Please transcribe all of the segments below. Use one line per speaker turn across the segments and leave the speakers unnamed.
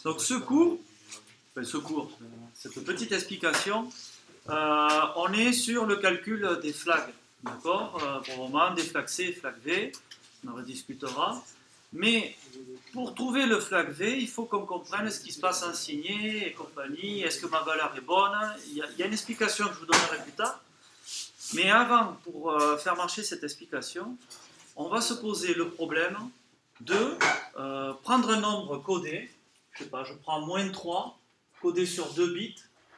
Donc ce cours, cette petite explication, on est sur le calcul des flags, d'accord? Pour le moment, des flags C et flag V, on en rediscutera. Mais pour trouver le flag V, il faut qu'on comprenne ce qui se passe en signé et compagnie. Est-ce que ma valeur est bonne? Il y a une explication que je vous donnerai plus tard. Mais avant, pour faire marcher cette explication, on va se poser le problème de prendre un nombre codé. Je sais pas, je prends moins 3, codé sur 2 bits.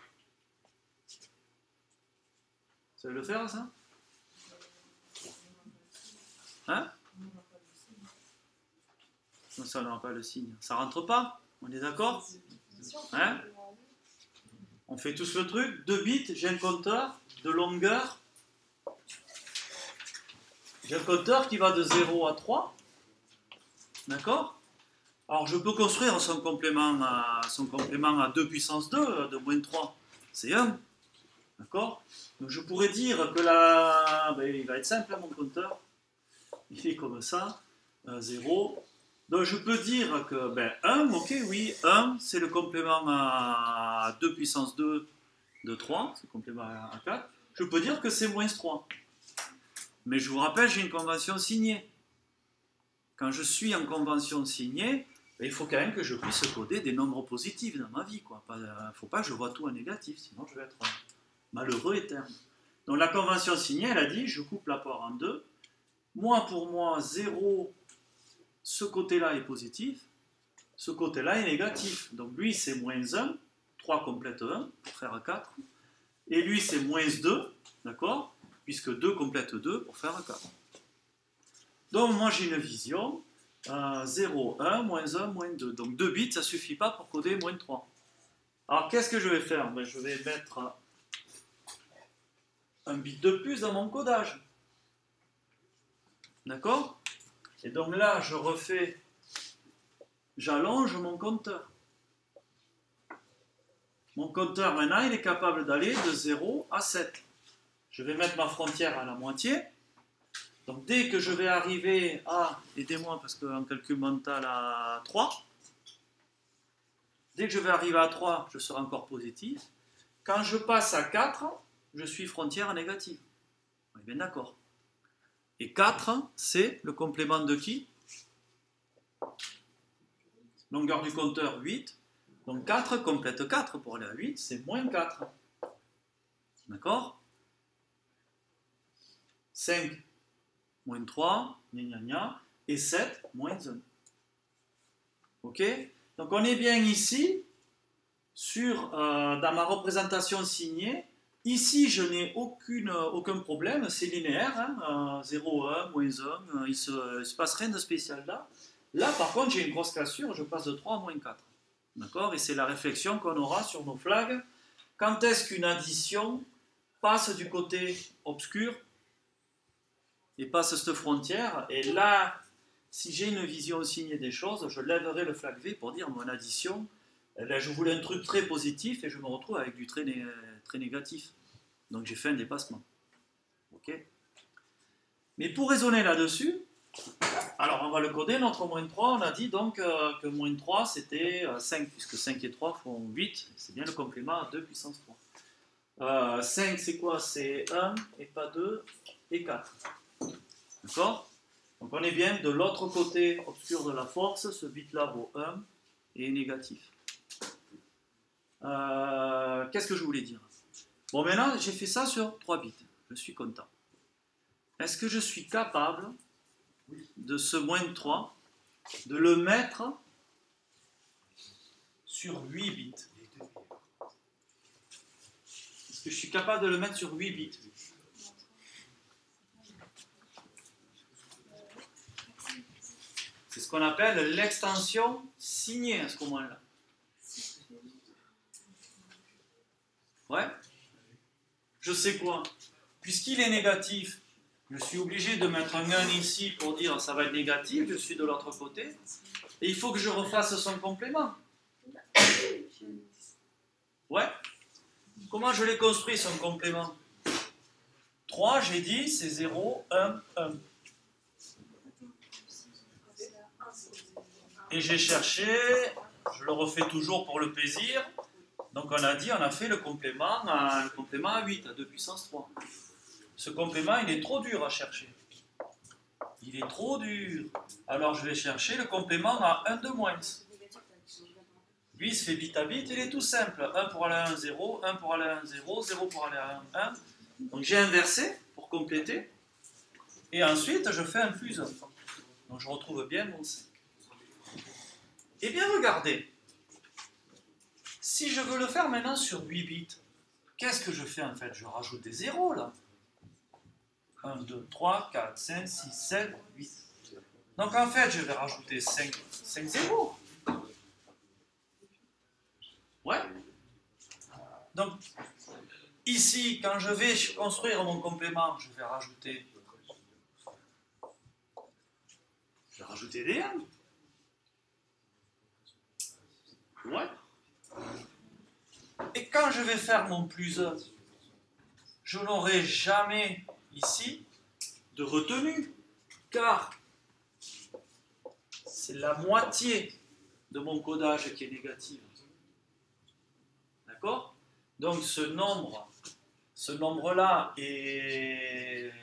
Vous savez le faire, ça? Hein? Non, ça n'aura pas le signe. Ça rentre pas? On est d'accord? Hein? On fait tous le truc. 2 bits, j'ai un compteur de longueur. J'ai un compteur qui va de 0 à 3. D'accord? Alors je peux construire son complément à 2 puissance 2 de moins 3. C'est 1. D'accord? Donc je pourrais dire que là, il va être simple, mon compteur. Il est comme ça. 0. Donc je peux dire que 1, ok, oui, 1, c'est le complément à 2 puissance 2 de 3, c'est le complément à 4. Je peux dire que c'est moins 3. Mais je vous rappelle, j'ai une convention signée. Quand je suis en convention signée, il faut quand même que je puisse coder des nombres positifs dans ma vie. Il ne faut pas que je vois tout en négatif, sinon je vais être malheureux et terme. Donc la convention signée, elle a dit, je coupe l'apport en deux. Moi, pour moi, 0, ce côté-là est positif, ce côté-là est négatif. Donc lui, c'est moins 1, 3 complète 1, pour faire 4. Et lui, c'est moins 2, d'accord? Puisque 2 complète 2, pour faire 4. Donc moi, j'ai une vision, 0, 1, moins 1, moins 2. Donc 2 bits, ça ne suffit pas pour coder moins 3. Alors, qu'est-ce que je vais faire? Je vais mettre un bit de plus dans mon codage. D'accord? Et donc là, j'allonge mon compteur. Mon compteur, maintenant, il est capable d'aller de 0 à 7. Je vais mettre ma frontière à la moitié. Donc dès que je vais arriver à, aidez-moi parce qu'en calcul mental à 3, dès que je vais arriver à 3, je serai encore positif. Quand je passe à 4, je suis frontière négative. On est bien d'accord. Et 4, c'est le complément de qui? Longueur du compteur 8. Donc 4 complète 4 pour aller à 8, c'est moins 4. D'accord? 5, moins 3, gna gna gna, et 7, moins 1. Ok? Donc on est bien ici, dans ma représentation signée. Ici, je n'ai aucun problème, c'est linéaire, hein, 0, 1, moins 1, il ne se passe rien de spécial là. Là, par contre, j'ai une grosse cassure, je passe de 3 à moins 4. D'accord? Et c'est la réflexion qu'on aura sur nos flags. Quand est-ce qu'une addition passe du côté obscur et passe cette frontière? Et là, si j'ai une vision signée des choses, je lèverai le flag V pour dire mon addition, je voulais un truc très positif et je me retrouve avec du très négatif. Donc j'ai fait un dépassement. Ok? Mais pour raisonner là-dessus, alors on va le coder, notre moins 3, on a dit donc que moins 3 c'était 5, puisque 5 et 3 font 8, c'est bien le complément à 2 puissance 3. 5 c'est quoi? C'est 1 et pas 2 et 4. D'accord? Donc on est bien de l'autre côté obscur de la force, ce bit-là vaut 1 et est négatif. Qu'est-ce que je voulais dire? Bon, maintenant j'ai fait ça sur 3 bits, je suis content. Est-ce que je suis capable de ce moins 3, de le mettre sur 8 bits? Est-ce que je suis capable de le mettre sur 8 bits? C'est ce qu'on appelle l'extension signée à ce moment-là. Ouais. Je sais quoi? Puisqu'il est négatif, je suis obligé de mettre un 1 ici pour dire ça va être négatif, je suis de l'autre côté. Et il faut que je refasse son complément. Ouais. Comment je l'ai construit son complément? 3, j'ai dit, c'est 0, 1, 1. Et j'ai cherché je le refais toujours pour le plaisir. Donc on a dit, on a fait le complément à 8, à 2 puissance 3. Ce complément, il est trop dur à chercher. Il est trop dur. Alors je vais chercher le complément à 1 de moins. Lui, il se fait bit à bit, il est tout simple. 1 pour aller à 1, 0, 1 pour aller à 1, 0, 0 pour aller à 1, 1. Donc j'ai inversé pour compléter. Et ensuite, je fais un plus 1. Donc je retrouve bien mon 5. Eh bien, regardez. Si je veux le faire maintenant sur 8 bits, qu'est-ce que je fais en fait? Je rajoute des zéros là. 1, 2, 3, 4, 5, 6, 7, 8. Donc en fait, je vais rajouter 5 zéros. Ouais. Donc, ici, quand je vais construire mon complément, je vais rajouter des 1. Ouais. Et quand je vais faire mon plus 1, je n'aurai jamais ici de retenue, car c'est la moitié de mon codage qui est négative. D'accord? Donc ce nombre-là est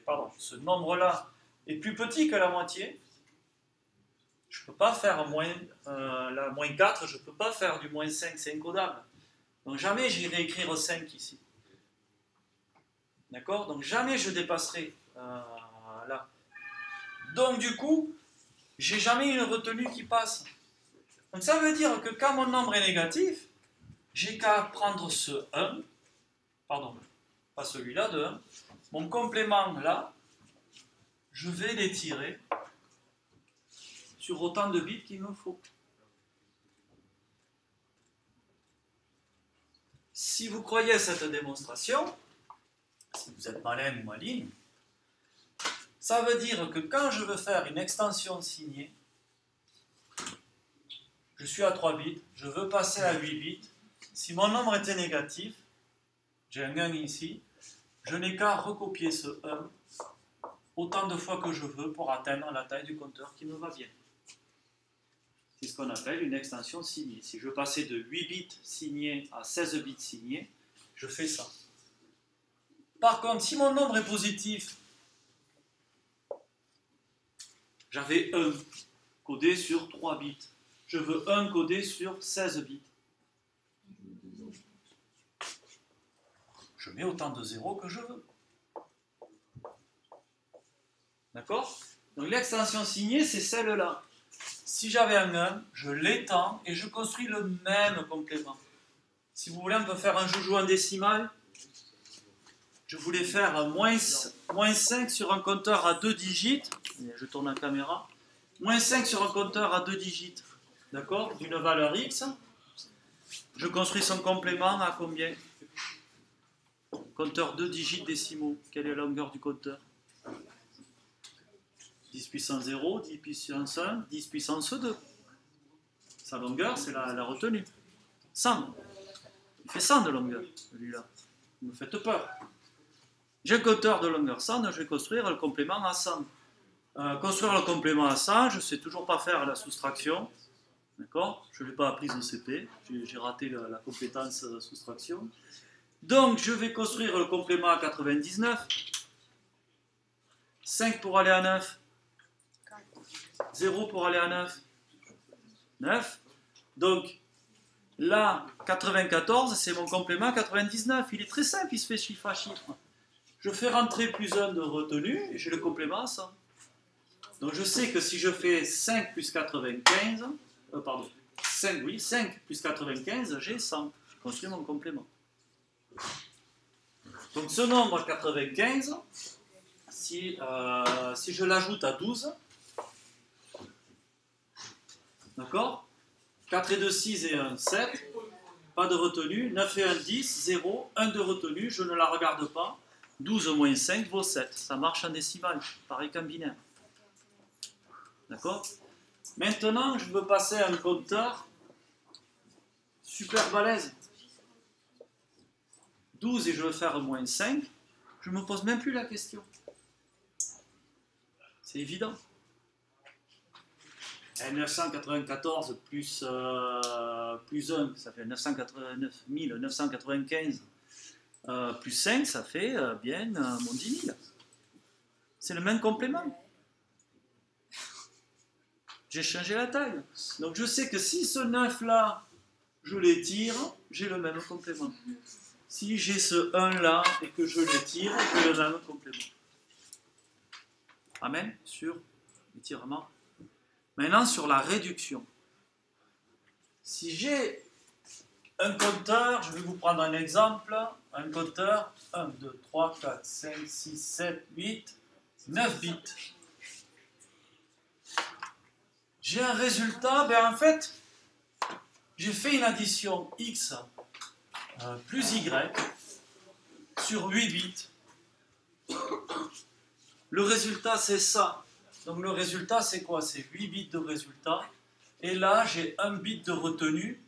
plus petit que la moitié. Je ne peux pas faire la moins 4, je ne peux pas faire du moins 5, c'est incodable. Donc jamais j'irai écrire 5 ici. D'accord? Donc jamais je dépasserai là. Donc du coup, j'ai jamais une retenue qui passe. Donc ça veut dire que quand mon nombre est négatif, j'ai qu'à prendre ce 1, pardon, pas celui-là de 1, mon complément là, je vais l'étirer sur autant de bits qu'il me faut. Si vous croyez à cette démonstration, si vous êtes malin ou maligne, ça veut dire que quand je veux faire une extension signée, je suis à 3 bits, je veux passer à 8 bits, si mon nombre était négatif, j'ai un 1 ici, je n'ai qu'à recopier ce 1 autant de fois que je veux pour atteindre la taille du compteur qui me va bien. C'est ce qu'on appelle une extension signée. Si je veux passer de 8 bits signés à 16 bits signés, je fais ça. Par contre, si mon nombre est positif, j'avais 1 codé sur 3 bits. Je veux 1 codé sur 16 bits. Je mets autant de zéros que je veux. D'accord? Donc l'extension signée, c'est celle-là. Si j'avais un 1, je l'étends et je construis le même complément. Si vous voulez, on peut faire un joujou en décimal. Je voulais faire moins 5 sur un compteur à 2 digits. Je tourne la caméra. Moins 5 sur un compteur à 2 digits. D'accord? D'une valeur x. Je construis son complément à combien? Compteur 2 digits décimaux. Quelle est la longueur du compteur? 10 puissance 0, 10 puissance 1, 10 puissance 2. Sa longueur, c'est la retenue. 100. Il fait 100 de longueur, celui-là. Vous me faites peur. J'ai un compteur de longueur 100, je vais construire le complément à 100. Construire le complément à 100, je ne sais toujours pas faire la soustraction. D'accord? Je ne l'ai pas apprise au CP. J'ai raté la compétence soustraction. Donc, je vais construire le complément à 99. 5 pour aller à 9. 0 pour aller à 9. 9. Donc, là, 94, c'est mon complément 99. Il est très simple, il se fait chiffre à chiffre. Je fais rentrer plus 1 de retenue et j'ai le complément à 100. Donc, je sais que si je fais 5 plus 95, 5 plus 95, j'ai 100. Je construis mon complément. Donc, ce nombre 95, si je l'ajoute à 12, d'accord? 4 et 2, 6 et 1, 7. Pas de retenue. 9 et 1, 10. 0. 1 de retenue. Je ne la regarde pas. 12 moins 5 vaut 7. Ça marche en décimal. Pareil qu'en binaire. D'accord? Maintenant, je veux passer à un compteur super balèze. 12 et je veux faire moins 5. Je ne me pose même plus la question. C'est évident. Et 994 plus 1, ça fait 989 995 plus 5, ça fait bien mon 10 000. C'est le même complément. J'ai changé la taille. Donc je sais que si ce 9 là, je l'étire, j'ai le même complément. Si j'ai ce 1 là et que je l'étire, j'ai le même complément. Amen. Sur l'étirement. Maintenant sur la réduction. Si j'ai un compteur, je vais vous prendre un exemple, un compteur 1, 2, 3, 4, 5, 6, 7, 8, 9 bits. J'ai un résultat, ben en fait, j'ai fait une addition x plus y sur 8 bits. Le résultat, c'est ça. Donc le résultat, c'est quoi? C'est 8 bits de résultat. Et là, j'ai un bit de retenue.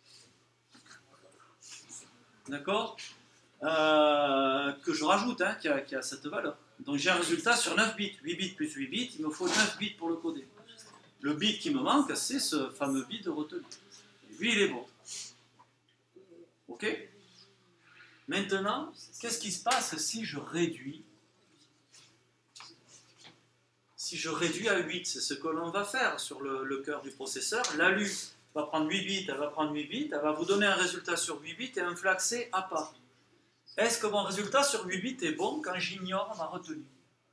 D'accord, que je rajoute, hein, qui a cette valeur. Donc j'ai un résultat sur 9 bits. 8 bits plus 8 bits, il me faut 9 bits pour le coder. Le bit qui me manque, c'est ce fameux bit de retenue. Et lui, il est bon. Ok? Maintenant, qu'est-ce qui se passe si je réduis? Si je réduis à 8, c'est ce que l'on va faire sur le cœur du processeur. L'ALU va prendre 8 bits, elle va prendre 8 bits, elle va vous donner un résultat sur 8 bits et un flag C à part. Est-ce que mon résultat sur 8 bits est bon quand j'ignore ma retenue?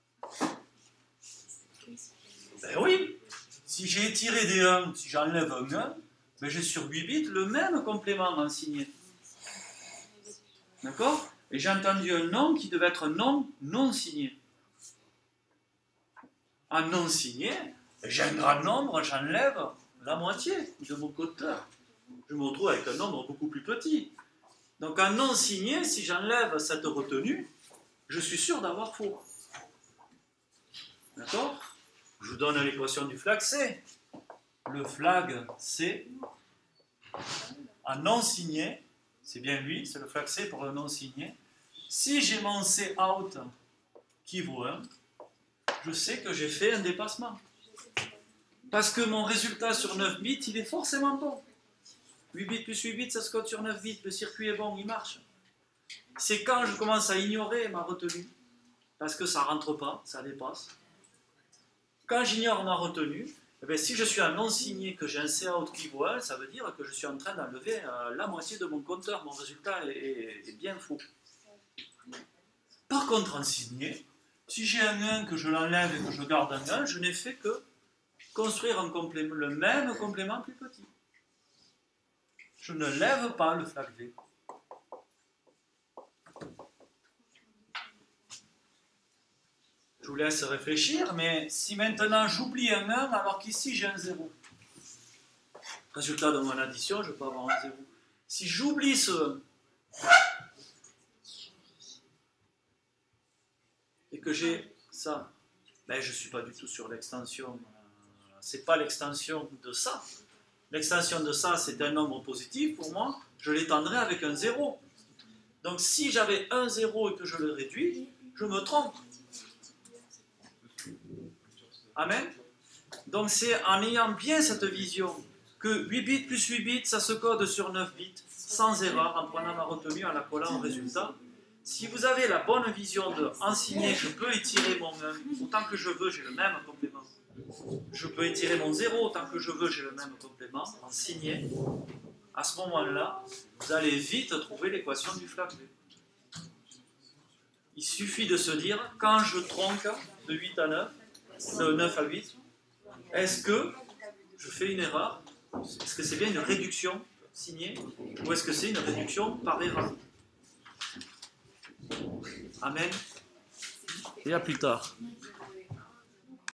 Ben oui! Si j'ai étiré des 1, si j'enlève un 1, ben j'ai sur 8 bits le même complément en signé. D'accord? Et j'ai entendu un non qui devait être un non non signé. En non signé, j'ai un grand nombre, j'enlève la moitié de mon compteur. Je me retrouve avec un nombre beaucoup plus petit. Donc en non signé, si j'enlève cette retenue, je suis sûr d'avoir faux. D'accord? Je vous donne l'équation du flag C. Le flag C, en non signé, c'est bien lui, c'est le flag C pour le non signé. Si j'ai mon C out qui vaut 1, je sais que j'ai fait un dépassement. Parce que mon résultat sur 9 bits, il est forcément bon. 8 bits plus 8 bits, ça se code sur 9 bits, le circuit est bon, il marche. C'est quand je commence à ignorer ma retenue, parce que ça ne rentre pas, ça dépasse. Quand j'ignore ma retenue, eh bien, si je suis un non signé, que j'ai un C-out qui vaut 1, ça veut dire que je suis en train d'enlever la moitié de mon compteur. Mon résultat est bien faux. Par contre, en signé, si j'ai un 1 que je l'enlève et que je garde un 1, je n'ai fait que construire un complément, le même complément plus petit. Je ne lève pas le flag V. Je vous laisse réfléchir, mais si maintenant j'oublie un 1 alors qu'ici j'ai un 0, résultat de mon addition, je peux avoir un 0. Si j'oublie ce 1 et que j'ai ça, ben je ne suis pas du tout sur l'extension. C'est pas l'extension de ça. L'extension de ça, c'est un nombre positif pour moi. Je l'étendrai avec un 0. Donc si j'avais un 0 et que je le réduis, je me trompe. Amen. Donc c'est en ayant bien cette vision que 8 bits plus 8 bits, ça se code sur 9 bits, sans erreur, en prenant ma retenue, en la collant au résultat. Si vous avez la bonne vision de en signé, je peux étirer mon 1, autant que je veux, j'ai le même complément. Je peux étirer mon 0 autant que je veux, j'ai le même complément, en signé. À ce moment-là, vous allez vite trouver l'équation du flag V. Il suffit de se dire, quand je tronque de 8 à 9, de 9 à 8, est-ce que je fais une erreur? Est-ce que c'est bien une réduction signée? Ou est-ce que c'est une réduction par erreur? Amen. Et à plus tard.